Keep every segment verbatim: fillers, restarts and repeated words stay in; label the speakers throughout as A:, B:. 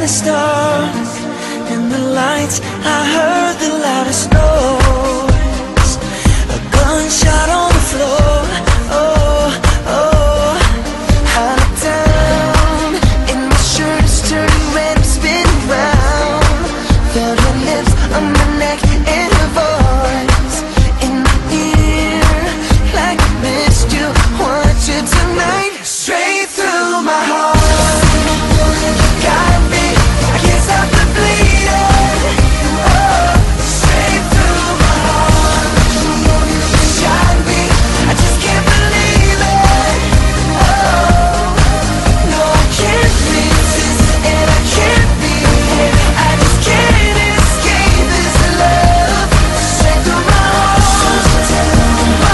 A: it's dark in the lights, I heard the loudest noise. A gunshot on the floor. Oh, oh. I look down and my shirt is turning red, I'm spinning round. Felt her lips on my neck and her voice in my ear, like I missed you, want you tonight. Straight through my heart. Got me, I can't stop the bleeding. Oh, straight through my heart. Shot me, I just can't believe it. Oh, no, I can't resist and I can't be here. I just can't escape this love. Straight through my heart. My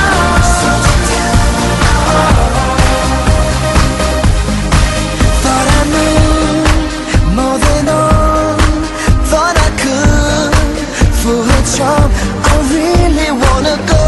A: heart. Thought I knew more than all, thought I could fool her charm. I really wanna go,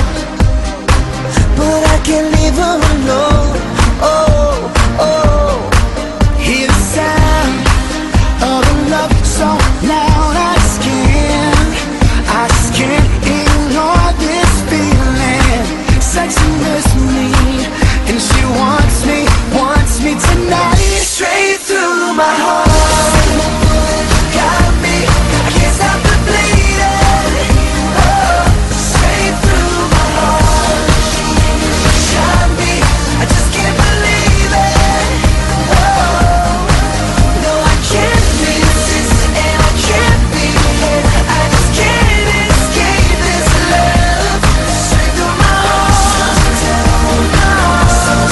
A: but I can't leave her alone. Oh, oh. Hear the sound of a love so loud I just can't, I just can't ignore this feeling. Sexy with me, and she wants me, wants me tonight. Straight through my heart. Got me, I can't stop the bleeding. Oh, straight through my heart. Shot me, I just can't believe it. Oh, no, I can't resist and I can't be hid. I just can't escape this love. Straight through my heart. My heart.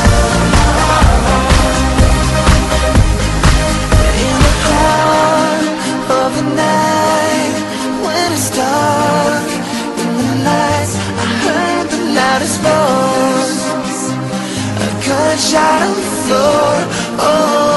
A: In the heart of the night, when it's dark, in the lights, I heard the loudest voice. A gunshot on the floor. Oh.